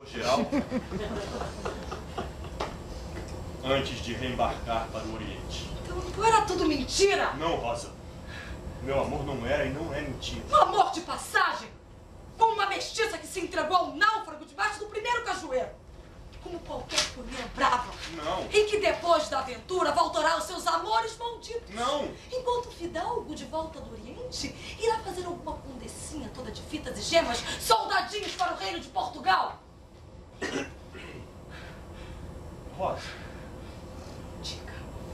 Geral, antes de reembarcar para o Oriente. Então não era tudo mentira? Não, Rosa. Meu amor não era e não é mentira. Um amor de passagem? Como uma mestiça que se entregou ao náufrago debaixo do primeiro cajueiro. Como qualquer folia brava. Não. E que depois da aventura voltará aos seus amores malditos. Não. Enquanto o fidalgo de volta do Oriente irá fazer alguma condecinha toda de fitas e gemas, soldadinhos para o reino de Portugal. Rosa. Diga.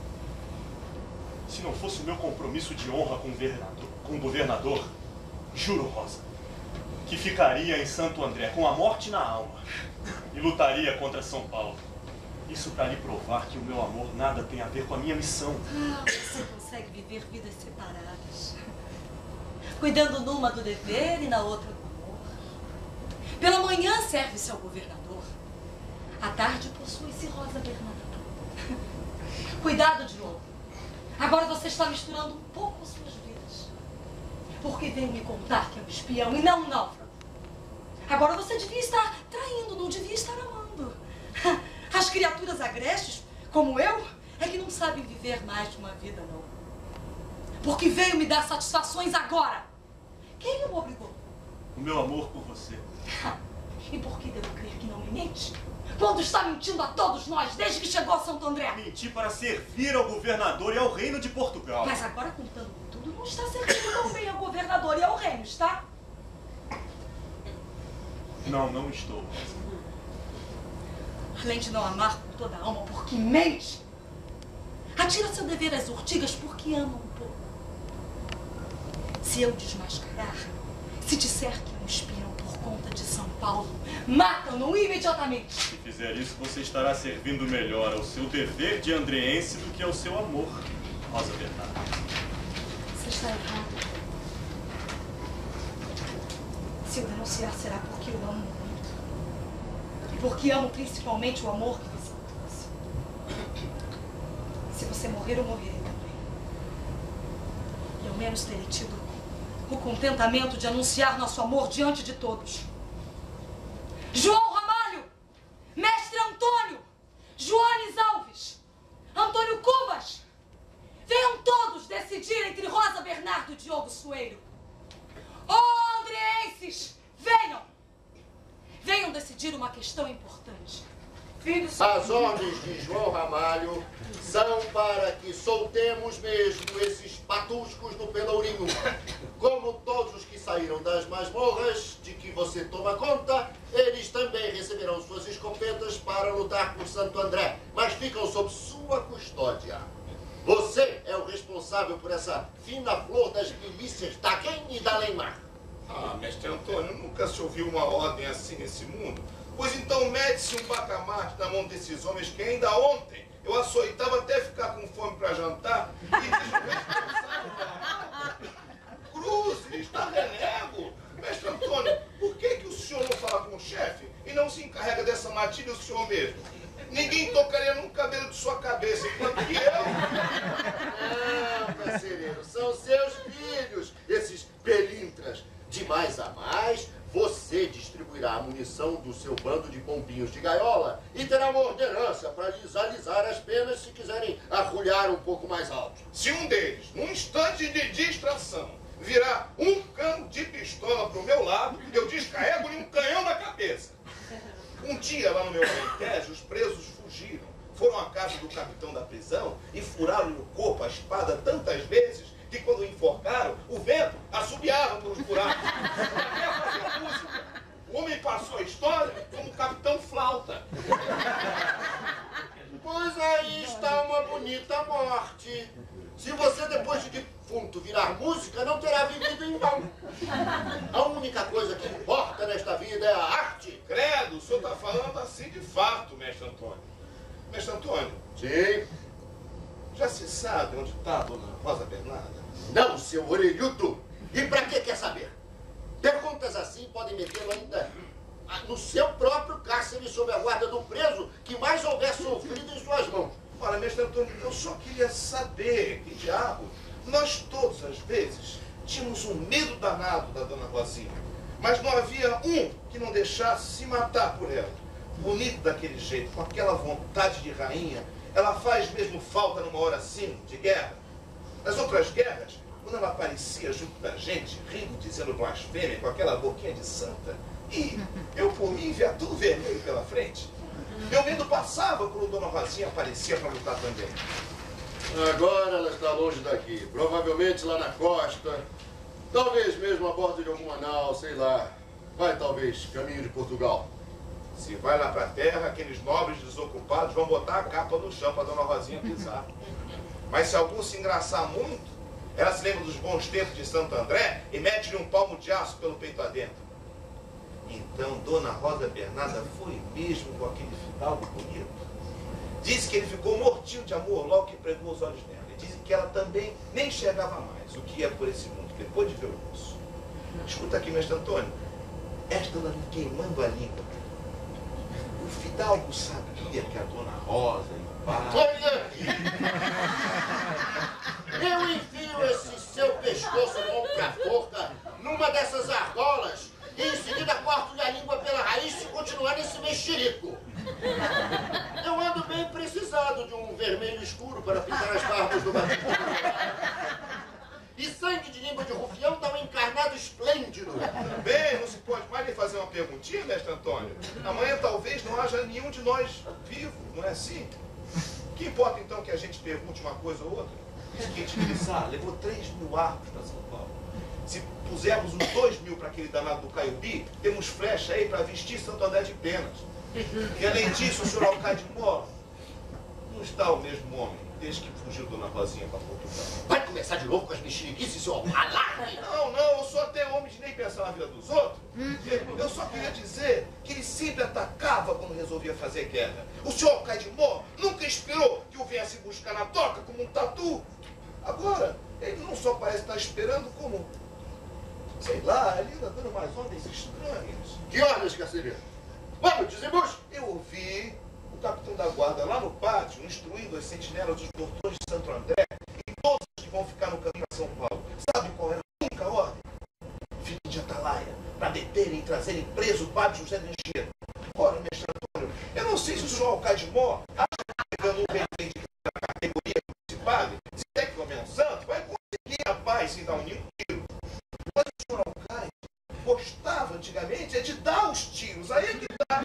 Se não fosse o meu compromisso de honra com o governador, juro, Rosa, que ficaria em Santo André com a morte na alma e lutaria contra São Paulo. Isso para lhe provar que o meu amor nada tem a ver com a minha missão. Ah, você consegue viver vidas separadas, cuidando numa do dever e na outra do amor. Pela manhã serve-se ao governador, à tarde possui-se Rosa Bernardo. Cuidado, Diogo. Agora você está misturando um pouco as suas vidas. Porque veio me contar que é um espião e não um náufrago. Agora você devia estar traindo, não devia estar amando. As criaturas agrestes, como eu, é que não sabem viver mais de uma vida, não. Porque veio me dar satisfações agora. Quem o obrigou? O meu amor por você. E por que devo crer que não me mente? Quando está mentindo a todos nós, desde que chegou a Santo André. Menti para servir ao governador e ao reino de Portugal. Mas agora, contando com tudo, não está servindo tão bem ao governador e ao reino, está? Não, não estou. Além de não amar com toda a alma porque mente, atira seu dever às urtigas porque ama um pouco. Se eu desmascarar, se disser que é um espião por conta de São Paulo, matam-no imediatamente. Se fizer isso, você estará servindo melhor ao seu dever de andreense do que ao seu amor, Rosa Bernardo. Você está errado. Se eu denunciar, será porque eu amo muito. E porque amo principalmente o amor que você trouxe. Se você morrer, eu morrerei também. E ao menos terei tido o contentamento de anunciar nosso amor diante de todos. João Ramalho, Mestre Antônio, Joanes Alves, Antônio Cubas, venham todos decidir entre Rosa Bernardo e Diogo Sueiro. Oh, andreenses, venham! Venham decidir uma questão importante. Filhos... As ordens de João Ramalho são para que soltemos mesmo esses patuscos do Pelourinho. Como todos os que saíram das masmorras, de que você toma conta, eles também receberão suas escopetas para lutar por Santo André, mas ficam sob sua custódia. Você é o responsável por essa fina flor das milícias da Quem e da Leimar. Ah, mestre Antônio, nunca se ouviu uma ordem assim nesse mundo. Pois então mete-se um bacamarte na mão desses homens que ainda ontem eu açoitava até ficar com fome para jantar e diz o responsável da Cruzes, está renego. Mestre Antônio, por que o senhor não fala com o chefe e não se encarrega dessa matilha o senhor mesmo? Ninguém tocaria num cabelo de sua cabeça, enquanto que eu... Não, carcereiro, são seus filhos, esses pelintras. De mais a mais, você distribuirá a munição do seu bando de pombinhos de gaiola e terá uma ordenança para lhes alisar as penas se quiserem arrulhar um pouco mais alto. Se um deles, num instante de distração, virar um cano de pistola pro meu lado, eu descarrego-lhe um canhão na cabeça. Um dia, lá no meu Alentejo, os presos fugiram. Foram à casa do capitão da prisão e furaram-lhe o corpo a espada tantas vezes que, quando o enforcaram, o vento assobiava pelos buracos. Até fazer música. O homem passou a história como Capitão Flauta. Pois aí está uma bonita morte. Se você, depois de defunto, virar música, não terá vivido em vão. A única coisa que importa nesta vida é a arte. Credo, o senhor está falando assim de fato, mestre Antônio. Mestre Antônio? Sim. Já se sabe onde está a dona Rosa Bernarda? Não, seu orelhudo. E pra que quer saber? Perguntas assim podem metê-lo ainda no seu próprio cárcere sob a guarda do preso que mais houver sofrido em suas mãos. Olha, mestre Antônio, eu só queria saber que diabo nós todos, às vezes, tínhamos um medo danado da dona Rosinha. Mas não havia um que não deixasse se matar por ela. bonita daquele jeito, com aquela vontade de rainha, ela faz mesmo falta numa hora assim, de guerra. Nas outras guerras, quando ela aparecia junto da gente, rindo, dizendo blasfêmia, com aquela boquinha de santa, e eu, por mim, via tudo vermelho pela frente. Meu medo passava quando Dona Rosinha aparecia para lutar também. Agora ela está longe daqui, provavelmente lá na costa, talvez mesmo a bordo de alguma nau, sei lá. Vai talvez caminho de Portugal. Se vai lá para a terra, aqueles nobres desocupados vão botar a capa no chão para Dona Rosinha pisar. Mas se algum se engraçar muito, ela se lembra dos bons tempos de Santo André e mete-lhe um palmo de aço pelo peito adentro. Então Dona Rosa Bernarda foi mesmo com aquele fidalgo bonito. Disse que ele ficou mortinho de amor logo que pregou os olhos nela. E disse que ela também nem enxergava mais o que ia por esse mundo, depois de ver o moço. Escuta aqui, mestre Antônio, esta anda me queimando a língua. O fidalgo sabia que a Dona Rosa e o pai... Olha aqui! Eu enfio esse seu pescoço com a forca numa dessas argolas e em seguida corto-lhe a língua pela raiz se continuar nesse mexerico. Eu ando bem precisado de um vermelho escuro para pintar as barbas do batido. E sangue de língua de rufião dá um encarnado esplêndido. Bem, não se pode mais nem fazer uma perguntinha, mestre Antônio? Amanhã talvez não haja nenhum de nós vivo, não é assim? Que importa então que a gente pergunte uma coisa ou outra? Diz que Itibiriçá levou 3.000 arcos para São Paulo. Se pusermos uns 2.000 para aquele danado do Caiubi, temos flecha aí para vestir Santo André de penas. E além disso, o senhor Alcaide Mó não está o mesmo homem desde que fugiu Dona Rosinha para Portugal. Vai começar de novo com as mexeriquices, seu alarme? Não, eu sou até homem de nem pensar na vida dos outros. Eu só queria dizer que ele sempre atacava quando resolvia fazer guerra. O senhor Alcaide Mó nunca esperou que o viesse buscar na toca como um tatu. Agora, ele não só parece estar esperando como, sei lá, ele anda dando umas ordens estranhas. Que ordens, carcereiro? Vamos, desembuche! Eu ouvi o capitão da guarda lá no pátio instruindo as sentinelas dos portões de Santo André e todos que vão ficar no caminho para São Paulo. Sabe qual era a única ordem? Fiquem de atalaia para deterem e trazerem preso o padre José de Anchieta. Ora, mestre Antônio, eu não sei se o senhor Alcaide Mó acha que pegando um requinte da categoria desse padre, se é que o homem é um santo, vai conseguir a paz sem dar um tiro. Mas o senhor Alcaide gostava antigamente de dar os tiros, aí é que dá.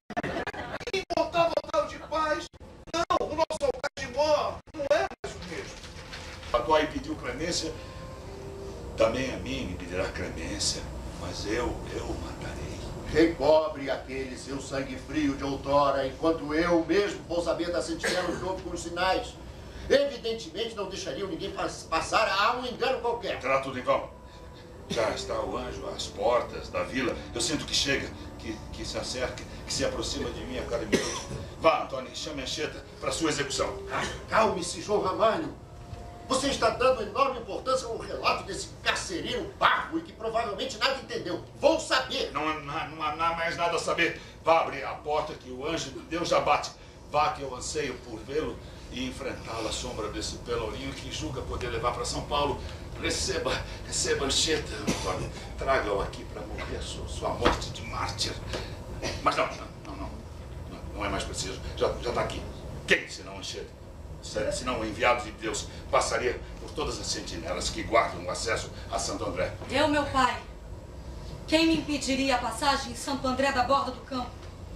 E importava o tal de paz. Não, o nosso Alcaide Mó não é mais o mesmo. Papai pediu clemência, também a mim me pedirá clemência, mas eu matarei. Recobre aquele seu sangue frio de outrora, enquanto eu mesmo vou saber da sentinela que houve com os sinais. Evidentemente não deixariam ninguém passar, há um engano qualquer. Terá tudo em vão. Já está o anjo às portas da vila. Eu sinto que chega, que se acerca, que se aproxima de mim a cada minuto. Vá, Antônio, chame a Anchieta para sua execução. Calme-se, João Ramalho. Você está dando enorme importância ao relato desse carcereiro barro e que provavelmente nada entendeu. Vou saber. Não há mais nada a saber. Vá abrir a porta que o anjo de Deus já bate. Vá que eu anseio por vê-lo e enfrentá-lo à sombra desse pelourinho que julga poder levar para São Paulo. Receba Anchieta, Antônio. Traga-o aqui para morrer sua morte de mártir. Mas não é mais preciso. Já está aqui. Quem senão Anchieta? Senão o enviado de Deus passaria por todas as sentinelas que guardam o acesso a Santo André. Eu, meu pai. Quem me impediria a passagem em Santo André da borda do campo?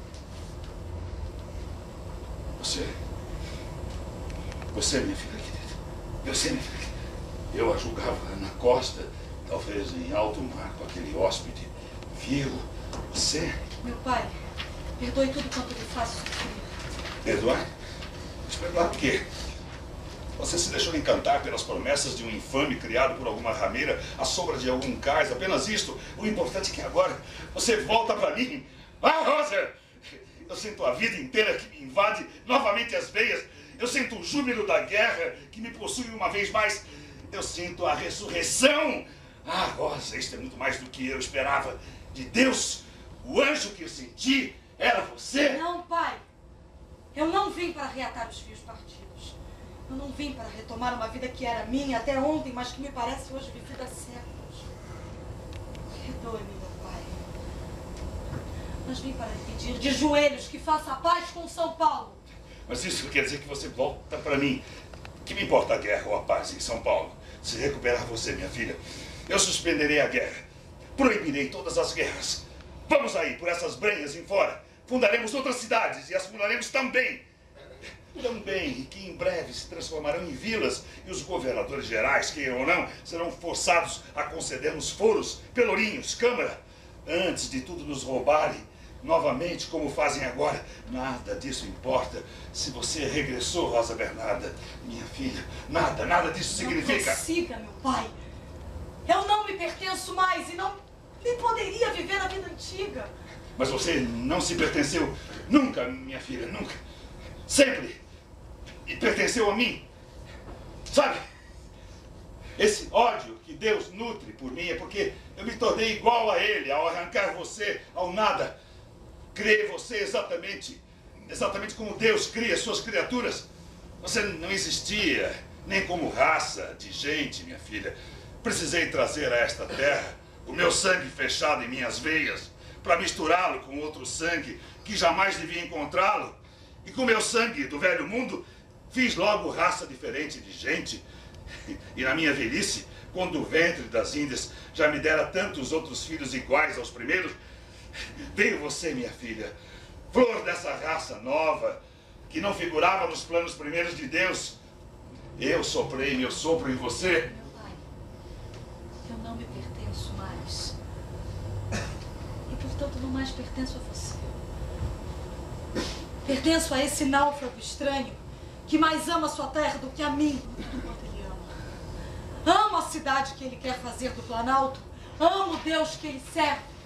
Você, minha filha querida. Você, minha filha. Eu a julgava na costa, talvez em alto mar, com aquele hóspede vil. Você... Meu pai, perdoe tudo quanto lhe faço sofrer. Perdoar? Mas perdoar por quê? Você se deixou encantar pelas promessas de um infame criado por alguma rameira à sombra de algum cais, apenas isto. O importante é que agora você volta para mim. Ah, Rosa! Eu sinto a vida inteira que me invade novamente as veias. Eu sinto o júbilo da guerra que me possui uma vez mais. Eu sinto a ressurreição. Ah, Rosa, isto é muito mais do que eu esperava. De Deus, o anjo que eu senti era você. Não, pai. Eu não vim para reatar os fios partidos. Eu não vim para retomar uma vida que era minha até ontem, mas que me parece hoje vivida há séculos. Perdoe-me, meu pai. Mas vim para lhe pedir de joelhos que faça a paz com São Paulo. Mas isso quer dizer que você volta para mim. Que me importa a guerra ou a paz em São Paulo? Se recuperar você, minha filha, eu suspenderei a guerra. Proibirei todas as guerras. Vamos aí, por essas brenhas em fora. Fundaremos outras cidades e as fundaremos também. Também, e que em breve se transformarão em vilas, e os governadores gerais, queiram ou não, serão forçados a conceder-nos foros, pelourinhos, câmara, antes de tudo nos roubarem novamente, como fazem agora. Nada disso importa. Se você regressou, Rosa Bernarda, minha filha, nada disso significa... Não consiga, meu pai. Eu não me pertenço mais e não poderia viver a vida antiga. Mas você não se pertenceu nunca, minha filha, nunca. Sempre. E pertenceu a mim. Sabe? Esse ódio que Deus nutre por mim é porque eu me tornei igual a Ele ao arrancar você ao nada. Criei você exatamente como Deus cria suas criaturas. Você não existia nem como raça de gente, minha filha. Precisei trazer a esta terra o meu sangue fechado em minhas veias para misturá-lo com outro sangue que jamais devia encontrá-lo. E com meu sangue do velho mundo, fiz logo raça diferente de gente. E na minha velhice, quando o ventre das Índias já me dera tantos outros filhos iguais aos primeiros, veio você, minha filha, flor dessa raça nova, que não figurava nos planos primeiros de Deus. Eu soprei meu sopro em você. Meu pai, eu não me pertenço mais. E, portanto, não mais pertenço a você. Pertenço a esse náufrago estranho que mais ama a sua terra do que a mim, tudo quanto ele ama. Amo a cidade que ele quer fazer do Planalto. Amo o Deus que ele serve.